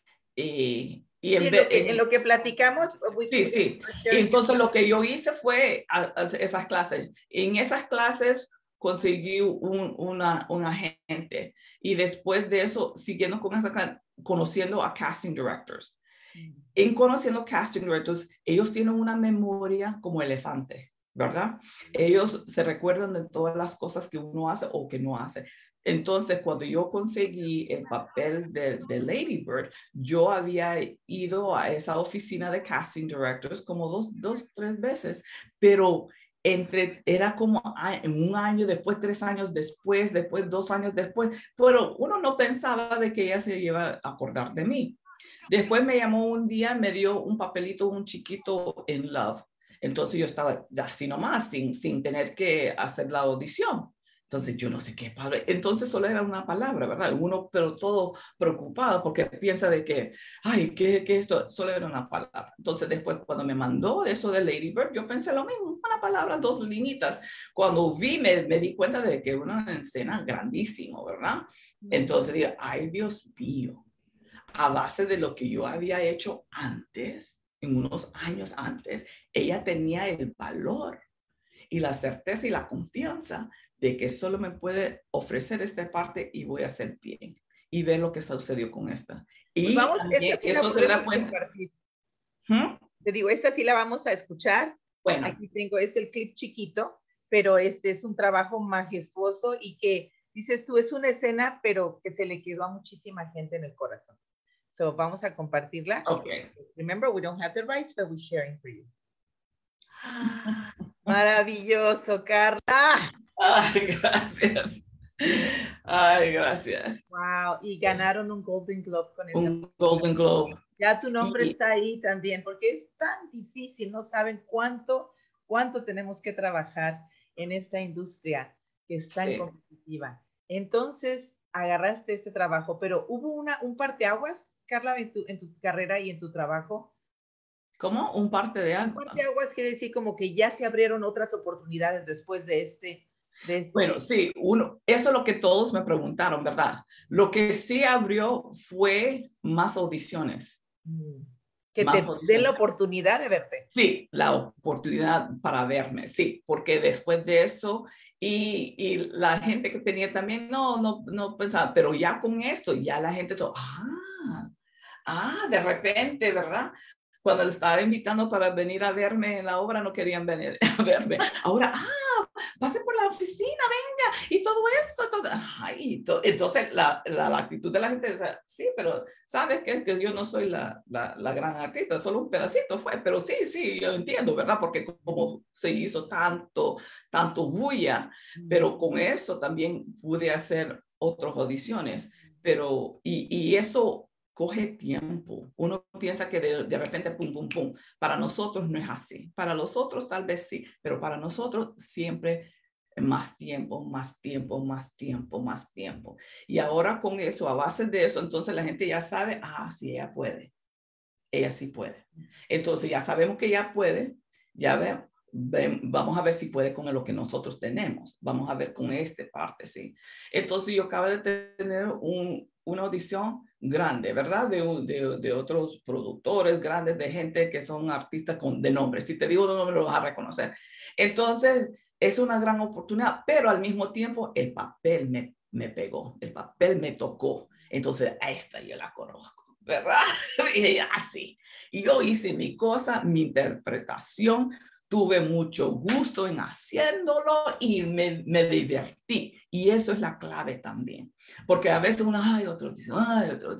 Y en lo que platicamos. Sí. Y entonces lo que yo hice fue esas clases. En esas clases conseguí un agente y después de eso, siguiendo con esa, conociendo a casting directors. En conociendo casting directors, ellos tienen una memoria como elefante, ¿verdad? Ellos se recuerdan de todas las cosas que uno hace o que no hace. Entonces, cuando yo conseguí el papel de Lady Bird, yo había ido a esa oficina de casting directors como dos, 3 veces, pero era como un año después, 3 años después, 2 años después, pero uno no pensaba de que ella se iba a acordar de mí. Después me llamó un día, me dio un papelito, un chiquito en Love. Entonces yo estaba así nomás, sin tener que hacer la audición. Entonces yo no sé qué palabra. Entonces solo era una palabra, ¿verdad? Uno, pero todo preocupado porque piensa de que, ay, ¿qué esto? Solo era una palabra. Entonces después cuando me mandó eso de Lady Bird, yo pensé lo mismo, una palabra, 2 linitas. Cuando vi, me di cuenta de que era una escena grandísimo, ¿verdad? Entonces dije, ay, Dios mío, a base de lo que yo había hecho antes, en unos años antes, ella tenía el valor y la certeza y la confianza de que solo me puede ofrecer esta parte y voy a hacer bien. Y ver lo que sucedió con esta. Y pues vamos, también, esta sí eso te da cuenta. Te digo, esta sí la vamos a escuchar. Bueno. Aquí tengo, es el clip chiquito, pero este es un trabajo majestuoso y que, dices tú, es una escena, pero que se le quedó a muchísima gente en el corazón. So, vamos a compartirla. Okay. Remember, we don't have the rights, but we're sharing for you. Maravilloso, Carla. Ay, gracias. Ay, gracias. Wow, y ganaron un Golden Globe con esa. Un Golden Globe. Ya tu nombre está ahí también, porque es tan difícil, no saben cuánto tenemos que trabajar en esta industria que es tan competitiva. Entonces, agarraste este trabajo, pero ¿hubo un parteaguas, Carla, en tu carrera y en tu trabajo? ¿Cómo? ¿Un parteaguas? Un parteaguas quiere decir como que ya se abrieron otras oportunidades después de este. Bueno, sí, eso es lo que todos me preguntaron, ¿verdad? Lo que sí abrió fue más audiciones. Que te den la oportunidad de verte. Sí, la oportunidad para verme, sí, porque después de eso, y la gente que tenía también, no pensaba, pero ya con esto, ya la gente, de repente, ¿verdad? Cuando le estaba invitando para venir a verme en la obra, no querían venir a verme. Ahora, pase por la oficina, venga, y todo eso. Entonces, la actitud de la gente es, sí, pero ¿sabes qué? Que yo no soy la gran artista, solo un pedacito fue, pero sí, yo entiendo, ¿verdad? Porque como se hizo tanto bulla, pero con eso también pude hacer otras audiciones, pero, y eso coge tiempo. Uno piensa que de repente pum, pum, pum. Para nosotros no es así. Para los otros tal vez sí, pero para nosotros siempre más tiempo. Y ahora con eso, a base de eso, entonces la gente ya sabe, sí, ella puede. Ella sí puede. Entonces ya sabemos que ella puede, ya vamos a ver si puede con lo que nosotros tenemos. Vamos a ver con esta parte, sí. Entonces yo acabo de tener una audición grande, ¿verdad? De otros productores grandes, de gente que son artistas de nombre. Si te digo los nombres, lo vas a reconocer. Entonces, es una gran oportunidad, pero al mismo tiempo el papel me pegó, el papel me tocó. Entonces, a esta yo la conozco, ¿verdad? Y así. Y yo hice mi cosa, mi interpretación, tuve mucho gusto en haciéndolo y me divertí. Y eso es la clave también. Porque a veces uno, otro dice,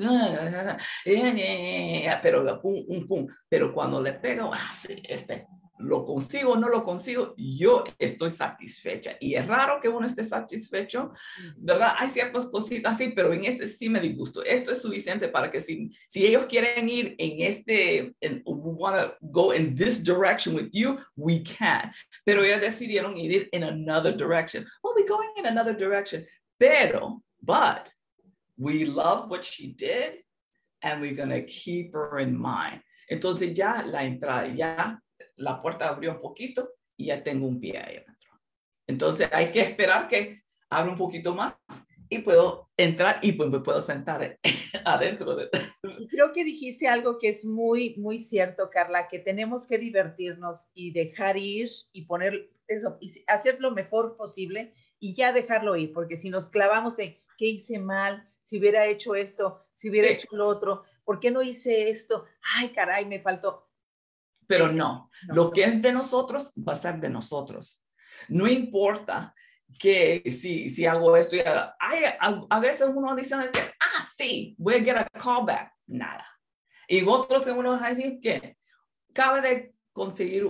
pero pum, pum. Pero cuando le pego, sí, lo consigo o no lo consigo, yo estoy satisfecha. Y es raro que uno esté satisfecho, ¿verdad? Hay ciertas cositas así, pero en este sí me disgusto. Esto es suficiente para que si ellos quieren ir en este, we want to go in this direction with you, we can. Pero ellos decidieron ir in another direction. Well, we're going in another direction. But we love what she did and we're going to keep her in mind. Entonces ya la entrada, ya la puerta abrió un poquito y ya tengo un pie ahí adentro. Entonces hay que esperar que abra un poquito más y puedo entrar y pues me puedo sentar adentro. Y creo que dijiste algo que es muy, muy cierto, Carla, que tenemos que divertirnos y dejar ir y poner eso, y hacer lo mejor posible y ya dejarlo ir, porque si nos clavamos en qué hice mal, si hubiera hecho esto, si hubiera hecho lo otro, ¿por qué no hice esto? Ay, caray, me faltó. Pero no, lo que es de nosotros va a ser de nosotros. No importa que si hago esto, a veces uno dice que, sí, voy a get a callback. Nada. Y otros que uno dice que acaba de conseguir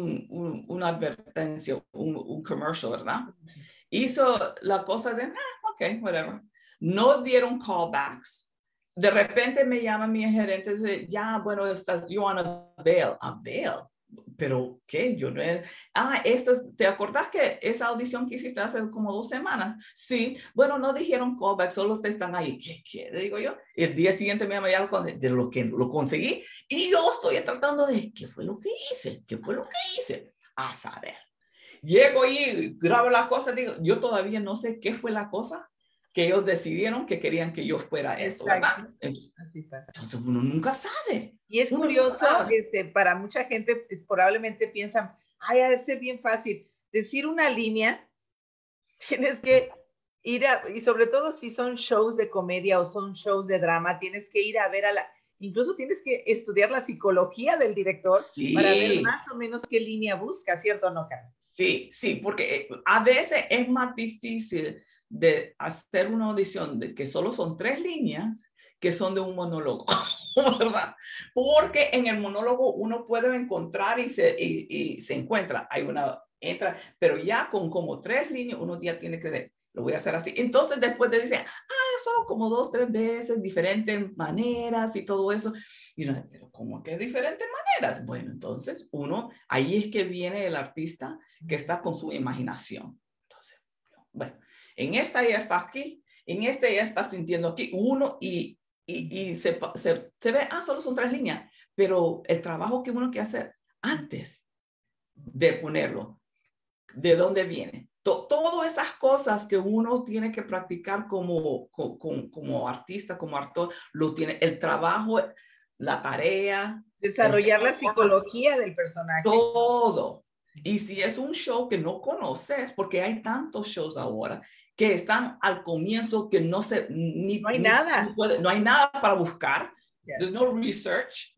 una advertencia, un commercial, ¿verdad? Hizo la cosa de, ok, whatever. No dieron callbacks. De repente me llama mi gerente y dice, ya, bueno, estás yo on a veil. ¿A veil? ¿Pero qué? Yo no he... ¿te acordás que esa audición que hiciste hace como 2 semanas? Sí. Bueno, no dijeron callback, solo están ahí. ¿Qué? Le digo yo. Y el día siguiente me llama ya de lo que lo conseguí. Y yo estoy tratando de, ¿qué fue lo que hice? ¿Qué fue lo que hice? A saber. Llego y grabo la cosa, digo, yo todavía no sé qué fue la cosa que ellos decidieron que querían que yo fuera eso, ¿verdad? Así pasa. Entonces uno nunca sabe. Y es curioso, para mucha gente pues, probablemente piensan, ha de ser bien fácil. Decir una línea, tienes que ir y sobre todo si son shows de comedia o son shows de drama, tienes que ir a ver incluso tienes que estudiar la psicología del director para ver más o menos qué línea busca, ¿cierto o no, Karen? Sí, porque a veces es más difícil de hacer una audición de que solo son 3 líneas que son de un monólogo, ¿verdad? Porque en el monólogo uno puede encontrar y se encuentra, entra, pero ya con como 3 líneas uno ya tiene que decir, lo voy a hacer así. Entonces después te dicen, solo como 2, 3 veces, diferentes maneras y todo eso. Y uno dice, pero ¿cómo que diferentes maneras? Bueno, entonces ahí es que viene el artista que está con su imaginación. Entonces, bueno, en esta ya está aquí, en este ya está sintiendo aquí, y se ve, solo son 3 líneas, pero el trabajo que uno quiere hacer antes de ponerlo, ¿de dónde viene? Todas esas cosas que uno tiene que practicar como artista, como actor, lo tiene el trabajo, la tarea. Desarrollar la psicología del personaje. Todo. Y si es un show que no conoces, porque hay tantos shows ahora que están al comienzo que no hay nada. No hay nada para buscar. Yeah. There's no research.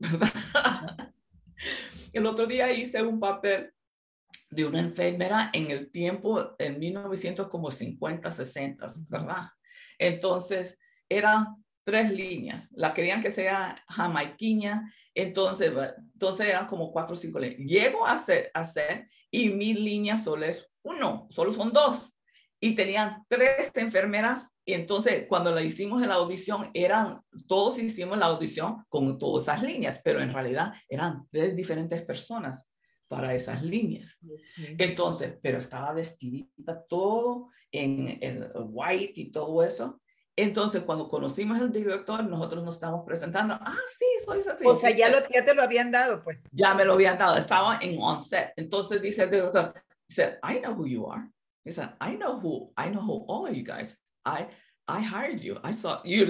El otro día hice un papel de una enfermera en el tiempo, en 1950, 60, ¿verdad? Entonces, eran 3 líneas. La querían que sea jamaiquina, entonces eran como 4 o 5 líneas. Llego a hacer y mi línea solo es 1, solo son 2. Y tenían 3 enfermeras, y entonces cuando la hicimos en la audición, todos hicimos la audición con todas esas líneas, pero en realidad eran 3 diferentes personas para esas líneas. Entonces, pero estaba vestidita todo en white y todo eso. Entonces, cuando conocimos al director, nosotros nos estábamos presentando. Sí, soy así. O sea, ya te lo habían dado, pues. Ya me lo habían dado. Estaba en on set. Entonces dice el director, I know who you are. He said, I know who all of you guys. I hired you. I saw you.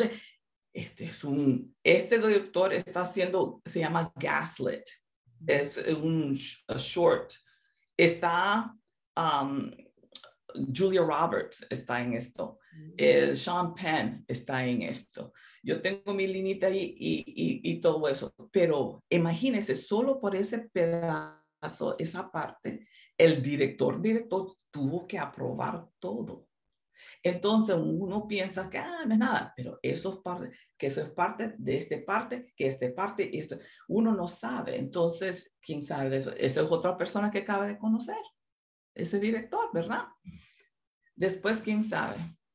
Este director está haciendo, se llama Gaslit. Es un short. Está Julia Roberts está en esto. Sean Penn está en esto. Yo tengo mi linita ahí y todo eso. Pero imagínense, solo por ese pedazo, esa parte, el director tuvo que aprobar todo. Entonces uno piensa que no es nada, pero eso es parte de este parte, que este parte, y esto. Uno no sabe. Entonces, ¿quién sabe de eso? Esa es otra persona que acaba de conocer, ese director, ¿verdad? Después, ¿quién sabe?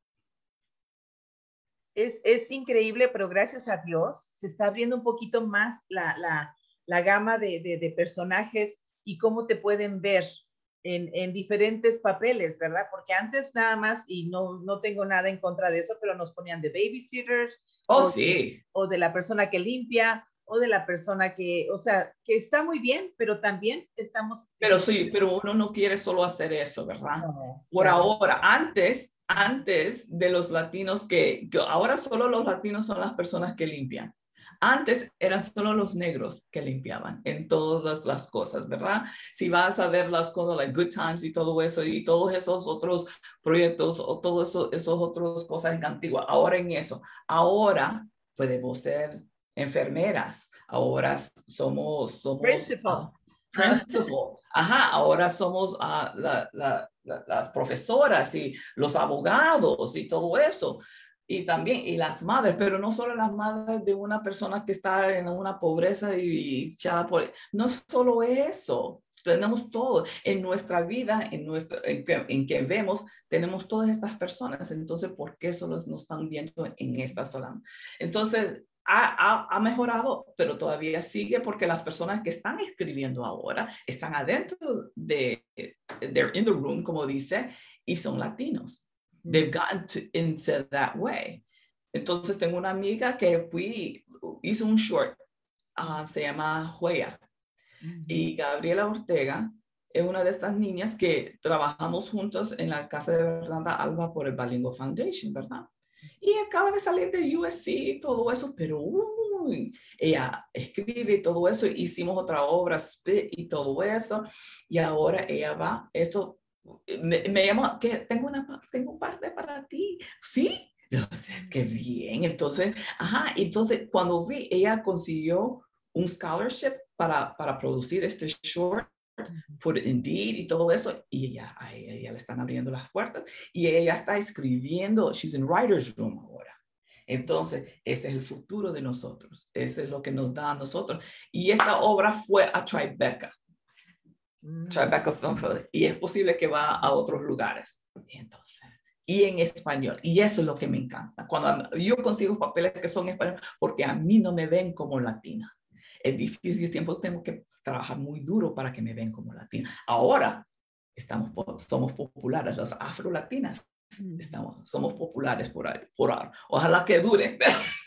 Es increíble, pero gracias a Dios se está abriendo un poquito más la gama de personajes y cómo te pueden ver en diferentes papeles, ¿verdad? Porque antes nada más, y no tengo nada en contra de eso, pero nos ponían de babysitters, Sí. O de la persona que limpia, o de la persona que, o sea, que está muy bien, pero también estamos... Pero sí, pero uno no quiere solo hacer eso, ¿verdad? No, Por claro. ahora, antes de los latinos, que ahora solo los latinos son las personas que limpian. Antes eran solo los negros que limpiaban en todas las cosas, ¿verdad? Si vas a ver las cosas, like Good Times y todo eso, y todos esos otros proyectos, o todos esos otros cosas antiguas, ahora en eso. Ahora podemos ser enfermeras, ahora somos Principal. Principal. Ajá, ahora somos las profesoras y los abogados y todo eso. Y también, y las madres, pero no solo las madres de una persona que está en una pobreza y echada por... No solo eso, tenemos todo. En nuestra vida, en que vemos, tenemos todas estas personas. Entonces, ¿por qué solo nos están viendo en esta sola? Entonces, ha mejorado, pero todavía sigue porque las personas que están escribiendo ahora están adentro they're in the room, como dice, y son latinos. They've gotten into that way. Entonces tengo una amiga que hizo un short, se llama Huella, y Gabriela Ortega es una de estas niñas que trabajamos juntos en la casa de Fernanda Alba por el Bilingual Foundation, ¿verdad? Y acaba de salir de USC y todo eso, pero ella escribe todo eso, hicimos otra obra, Spit y todo eso, y ahora ella va, esto me llamó, que tengo un parte para ti, ¿sí? Qué bien, entonces, cuando vi, ella consiguió un scholarship para producir este short, por Indeed y todo eso, y a ella le están abriendo las puertas, y ella está escribiendo, she's in writer's room ahora. Entonces, ese es el futuro de nosotros, ese es lo que nos da a nosotros, y esta obra fue a Tribeca Film Festival, y es posible que va a otros lugares, entonces, y en español, y eso es lo que me encanta, cuando yo consigo papeles que son en español, porque a mí no me ven como latina. Es difícil, tiempo tengo que trabajar muy duro para que me vean como latina. Ahora somos populares, las afro-latinas somos populares por ahora. Ojalá que dure.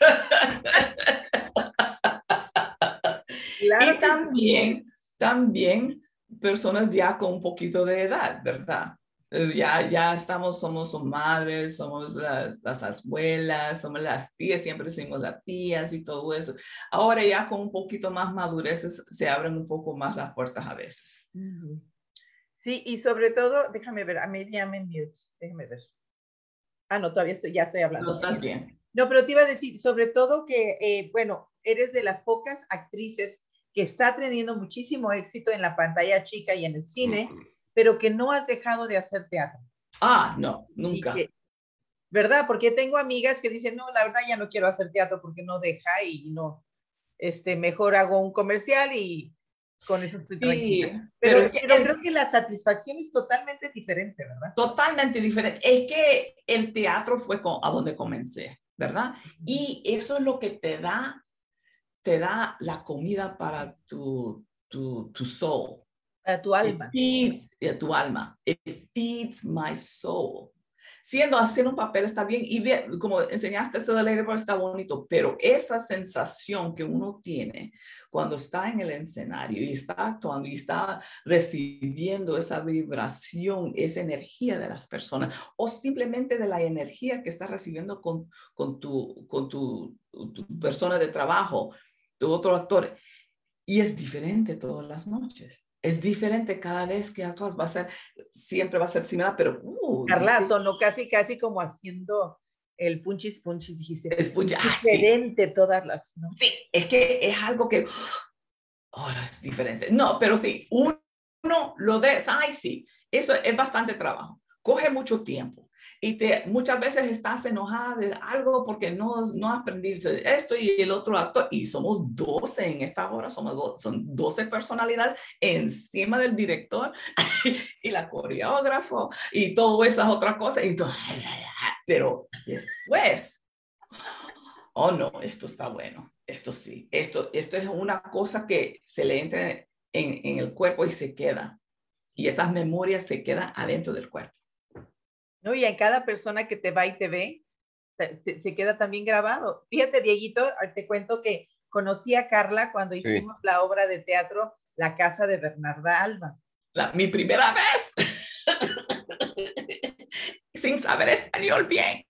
Claro. Y también personas ya con un poquito de edad, ¿verdad? Ya somos madres, somos las abuelas, somos las tías, siempre decimos las tías y todo eso. Ahora ya con un poquito más madurez se abren un poco más las puertas a veces. Sí, y sobre todo, déjame ver, maybe I'm in mute, déjame ver. No, todavía ya estoy hablando. No, estás bien. No, pero te iba a decir, sobre todo que, bueno, eres de las pocas actrices que está teniendo muchísimo éxito en la pantalla chica y en el cine, pero que no has dejado de hacer teatro. No, nunca. ¿Verdad? Porque tengo amigas que dicen, no, la verdad ya no quiero hacer teatro porque no deja y no, mejor hago un comercial y con eso estoy tranquila. Pero creo que la satisfacción es totalmente diferente, ¿verdad? Totalmente diferente. Es que el teatro fue a donde comencé, ¿verdad? Y eso es lo que te da la comida para tu soul. Para tu alma. Tu alma. It feeds my soul. Hacer un papel está bien y como enseñaste eso de Lady Bird está bonito, pero esa sensación que uno tiene cuando está en el escenario y está actuando y está recibiendo esa vibración, esa energía de las personas o simplemente de la energía que estás recibiendo con tu persona de trabajo, tu otro actor, y es diferente todas las noches. Es diferente cada vez que actúas, siempre va a ser similar, pero... Carla, sonó casi como haciendo el punchis, dijiste. El punchis, diferente sí. Todas las, ¿no? Sí, es que es algo que... es diferente. No, pero sí, uno lo de... sí, eso es bastante trabajo. Coge mucho tiempo. y muchas veces estás enojada de algo porque no aprendiste esto y el otro actor, y somos 12 en esta hora, son 12 personalidades encima del director y la coreógrafo y todas esas otras cosas, y entonces, pero después, oh no, esto está bueno, esto sí, esto es una cosa que se le entra en el cuerpo y se queda, y esas memorias se quedan adentro del cuerpo. No, y en cada persona que te va y te ve, se queda también grabado. Fíjate, Dieguito, te cuento que conocí a Carla cuando hicimos la obra de teatro La Casa de Bernarda Alba. Mi primera vez, sin saber español bien.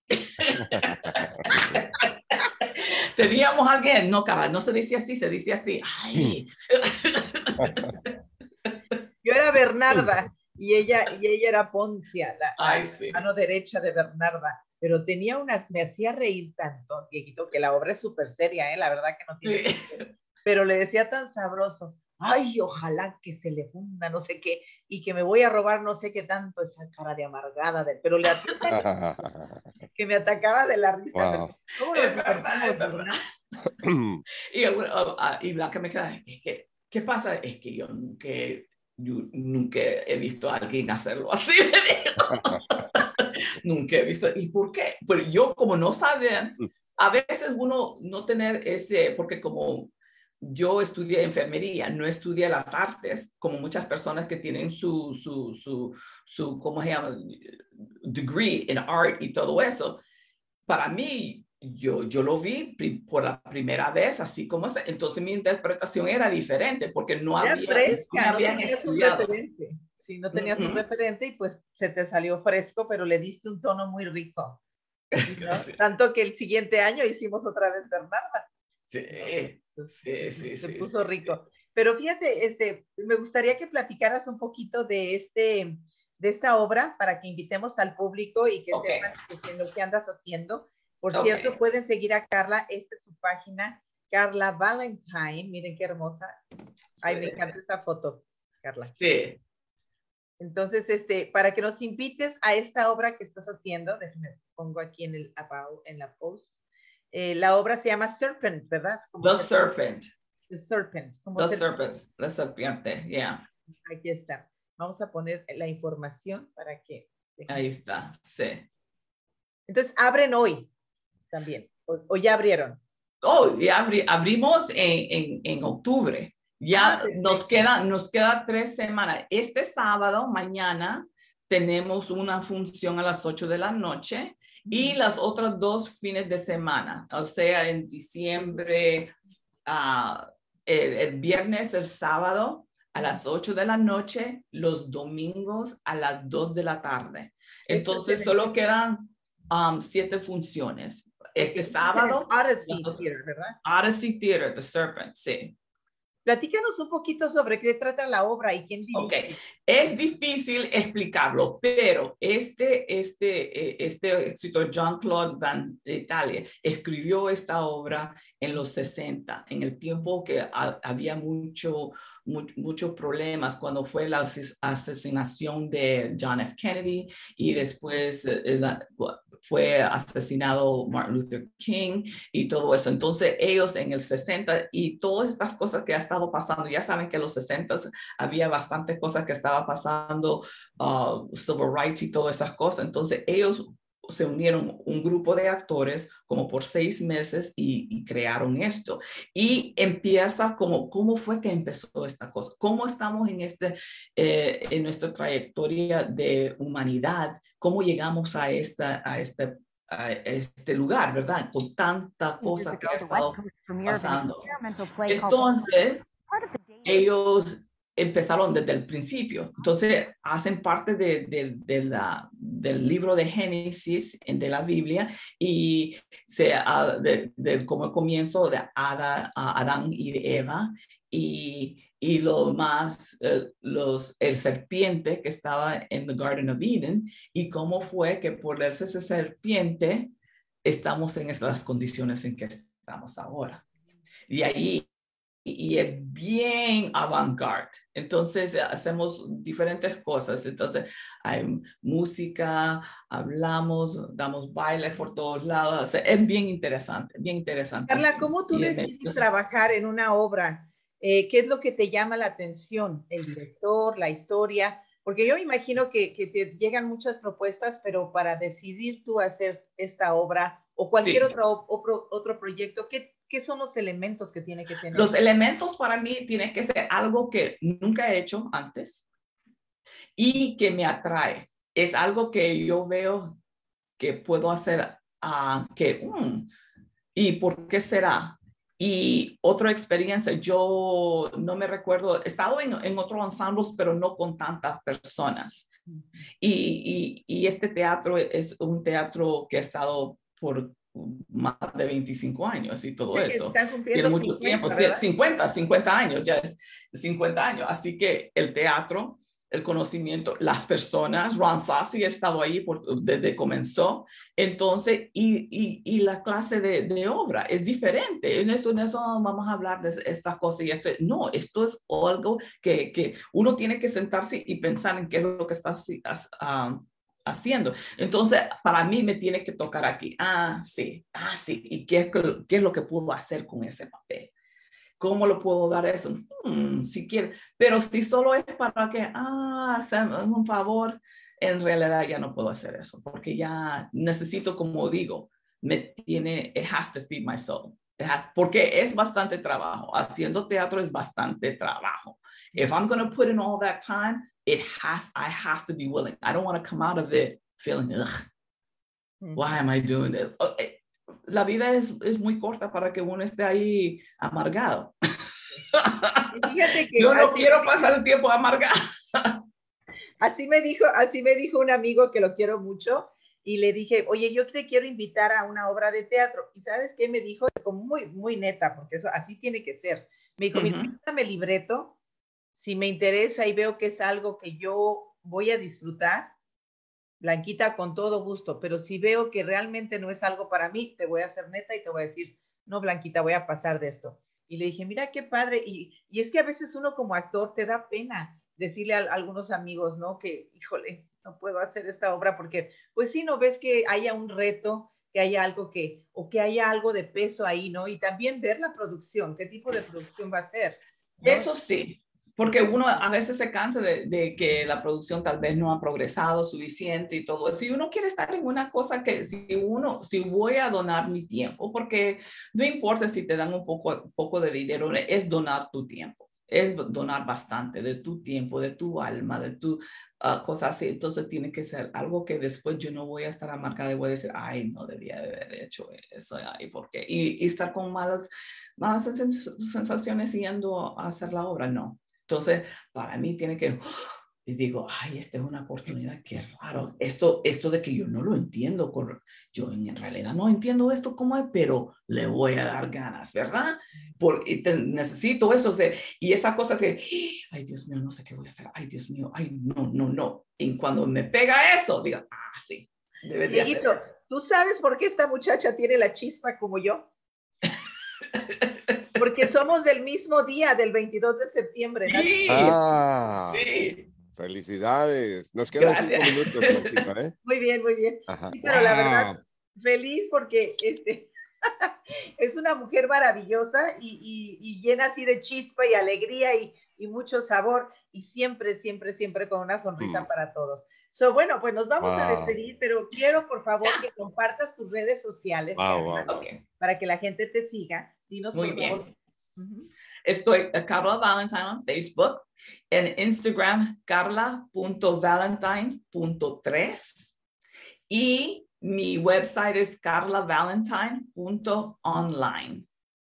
Teníamos a alguien, no, cabal, no se dice así, se dice así. Ay. Yo era Bernarda y ella era Poncia, la sí. mano derecha de Bernarda, pero me hacía reír tanto, Dieguito, que la obra es súper seria, la verdad que no tiene sentido, pero le decía tan sabroso, ay, ojalá que se le funda no sé qué, y que me voy a robar no sé qué tanto, esa cara de amargada, pero le hacía que me atacaba de la risa. Wow. ¿Cómo lo soportamos, verdad? Y Blanca me queda, es que, ¿qué pasa? Es que yo nunca he visto a alguien hacerlo así, me dijo. Nunca he visto. ¿Y por qué? Pues yo, como no sabía, a veces uno no tener porque como yo estudié enfermería, no estudié las artes, como muchas personas que tienen su ¿cómo se llama? Degree in art y todo eso. Para mí, yo lo vi por la primera vez, así como es. Entonces mi interpretación era diferente porque no era había, fresca, no habían tenías estudiado. un referente. Sí, no tenías un referente y pues se te salió fresco, pero le diste un tono muy rico, ¿no? Tanto que el siguiente año hicimos otra vez Bernarda. Sí, ¿no? Se puso rico. Sí. Pero fíjate, me gustaría que platicaras un poquito de esta obra para que invitemos al público y que sepan lo que andas haciendo. Por cierto, pueden seguir a Carla, esta es su página, Carla Valentine, miren qué hermosa. Ay, me encanta esa foto, Carla. Sí. Entonces, para que nos invites a esta obra que estás haciendo, déjame pongo aquí en la post. La obra se llama Serpent, ¿verdad? The Serpent. The Serpent. The Serpent, la serpiente, yeah. Aquí está. Vamos a poner la información para que... Ahí está, sí. Entonces, abren hoy también, o ya abrieron. Oh, ya abrimos en octubre. Ya nos queda 3 semanas. Este sábado, mañana, tenemos una función a las 8 de la noche y las otras 2 fines de semana. O sea, en diciembre, el viernes, el sábado a las 8 de la noche, los domingos a las 2 de la tarde. Entonces, solo quedan 7 funciones. Este sábado. Odyssey Theater, ¿verdad? Odyssey Theater, The Serpent, sí. Platícanos un poquito sobre qué trata la obra y quién dirige. Okay. Es difícil explicarlo, pero este escritor Jean-Claude Van Italia escribió esta obra en los 60, en el tiempo que había muchos problemas cuando fue la asesinación de John F. Kennedy y después fue asesinado Martin Luther King y todo eso. Entonces ellos en el 60 y todas estas cosas que ha estado pasando, ya saben que en los 60 había bastantes cosas que estaba pasando, civil rights y todas esas cosas. Entonces ellos se unieron un grupo de actores como por 6 meses y crearon esto. Y empieza ¿cómo fue que empezó esta cosa? ¿Cómo estamos en nuestra trayectoria de humanidad? ¿Cómo llegamos a este lugar, verdad? Con tanta cosa que ha estado pasando. Entonces, ellos empezaron desde el principio. Entonces, hacen parte del libro de Génesis, de la Biblia, y como el comienzo de Adán y de Eva, y lo más, el serpiente que estaba en the Garden of Eden, y cómo fue que por ese serpiente estamos en las condiciones en que estamos ahora. Y ahí y es bien avant-garde. Entonces hacemos diferentes cosas. Entonces hay música, hablamos, damos baile por todos lados. O sea, es bien interesante, bien interesante. Carla, ¿cómo tú decides trabajar en una obra? ¿Qué es lo que te llama la atención? ¿El director, la historia? Porque yo me imagino que te llegan muchas propuestas, pero para decidir tú hacer esta obra o cualquier otro proyecto, ¿qué son los elementos que tiene que tener? Los elementos para mí tienen que ser algo que nunca he hecho antes y que me atrae. Es algo que yo veo que puedo hacer, ¿y por qué será? Y otra experiencia, yo no me recuerdo, he estado en otros ensambles, pero no con tantas personas. Y este teatro es un teatro que ha estado por más de 25 años y todo eso. Tiene mucho 50, tiempo, 50 años, ya es 50 años. Así que el teatro, el conocimiento, las personas, Ron Sassi ha estado ahí desde comenzó. Entonces, y la clase de obra es diferente. En eso vamos a hablar de estas cosas y esto. No, esto es algo que uno tiene que sentarse y pensar en qué es lo que está haciendo. Entonces, para mí me tiene que tocar aquí. Sí. ¿Y qué es lo que puedo hacer con ese papel? ¿Cómo lo puedo dar eso? Si quiere, pero si solo es para que, hazme un favor, en realidad ya no puedo hacer eso, porque ya necesito, como digo, it has to feed my soul. Porque es bastante trabajo. Haciendo teatro es bastante trabajo. If I'm going to put in all that time, I have to be willing. I don't want to come out of it feeling, why am I doing this? La vida es muy corta para que uno esté ahí amargado. Fíjate que yo no quiero pasar el tiempo amargado. Así me dijo un amigo que lo quiero mucho y le dije, oye, yo te quiero invitar a una obra de teatro. ¿Y sabes qué me dijo? Como muy, muy neta, porque eso así tiene que ser. Me dijo, mira, dame el libreto, si me interesa y veo que es algo que yo voy a disfrutar, Blanquita, con todo gusto, pero si veo que realmente no es algo para mí, te voy a hacer neta y te voy a decir, no, Blanquita, voy a pasar de esto. Y le dije, mira qué padre, y es que a veces uno como actor te da pena decirle a algunos amigos, ¿no? Que, híjole, no puedo hacer esta obra porque, pues sí, no ves que haya un reto, que haya algo o que haya algo de peso ahí, ¿no? Y también ver la producción, qué tipo de producción va a ser, ¿no? Eso sí. Porque uno a veces se cansa de que la producción tal vez no ha progresado suficiente y todo eso. Y uno quiere estar en una cosa que si voy a donar mi tiempo, porque no importa si te dan un poco de dinero, es donar tu tiempo. Es donar bastante de tu tiempo, de tu alma, de tu cosas así. Entonces tiene que ser algo que después yo no voy a estar amargada y voy a decir, ay, no debía de haber hecho eso. Ay, ¿por qué? Y estar con malas sensaciones yendo a hacer la obra, no. Entonces, para mí tiene que, y digo, ay, esta es una oportunidad, qué raro. Esto de que yo no lo entiendo, yo en realidad no entiendo esto cómo es, pero le voy a dar ganas, ¿verdad? Porque necesito eso. O sea, y esa cosa que, ay, Dios mío, no sé qué voy a hacer. Ay, Dios mío, ay, no. Y cuando me pega eso, digo, sí, debería ser eso. ¿Tú sabes por qué esta muchacha tiene la chispa como yo? Porque somos del mismo día, del 22 de septiembre. Sí. Sí. Felicidades. Nos quedan 5 minutos, Blanquita, ¿eh? Muy bien, muy bien. Sí, pero la verdad, feliz porque es una mujer maravillosa y llena así de chispa y alegría y mucho sabor y siempre con una sonrisa para todos. Bueno, pues nos vamos a despedir, pero quiero por favor que compartas tus redes sociales para que la gente te siga. Dinos muy por bien. favor. Estoy Carla Valentine en Facebook, en Instagram carla.valentine.3 y mi website es carlavalentine.online.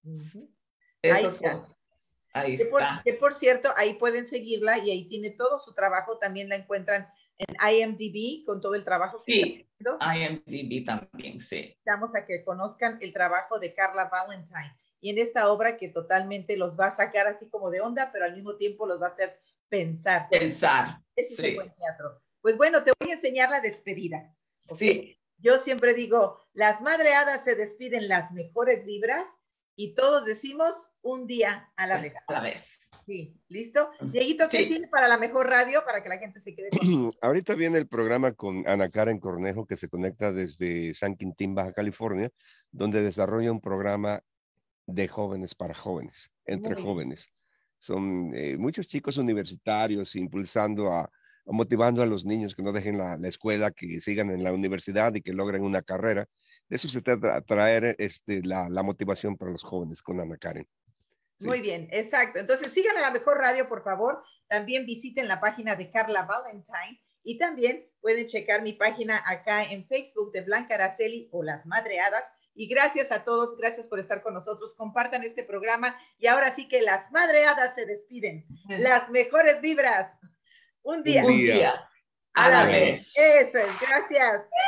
Ahí está. Que por cierto, ahí pueden seguirla y ahí tiene todo su trabajo. También la encuentran en IMDb con todo el trabajo que está haciendo. IMDb también, sí. Invitamos a que conozcan el trabajo de Carla Valentine y en esta obra que totalmente los va a sacar así como de onda, pero al mismo tiempo los va a hacer pensar. Ese es el buen teatro. Pues bueno, te voy a enseñar la despedida. ¿Okay? Sí. Yo siempre digo, las madreadas se despiden las mejores vibras y todos decimos un día a la vez. A la vez. Sí, ¿listo? Dieguito, ¿qué sigue para la mejor radio? Para que la gente se quede con... Ahorita viene el programa con Ana Karen Cornejo, que se conecta desde San Quintín, Baja California, donde desarrolla un programa de jóvenes para jóvenes, entre jóvenes. Son muchos chicos universitarios impulsando motivando a los niños que no dejen la escuela, que sigan en la universidad y que logren una carrera. De eso se trata, traer la motivación para los jóvenes con Ana Karen. Sí. Muy bien, exacto. Entonces sigan a la mejor radio, por favor. También visiten la página de Carla Valentine y también pueden checar mi página acá en Facebook de Blanca Araceli o Las Madreadas. Y gracias a todos, gracias por estar con nosotros. Compartan este programa y ahora sí que Las Madreadas se despiden. Las mejores vibras. Un día a la vez. Eso es, gracias.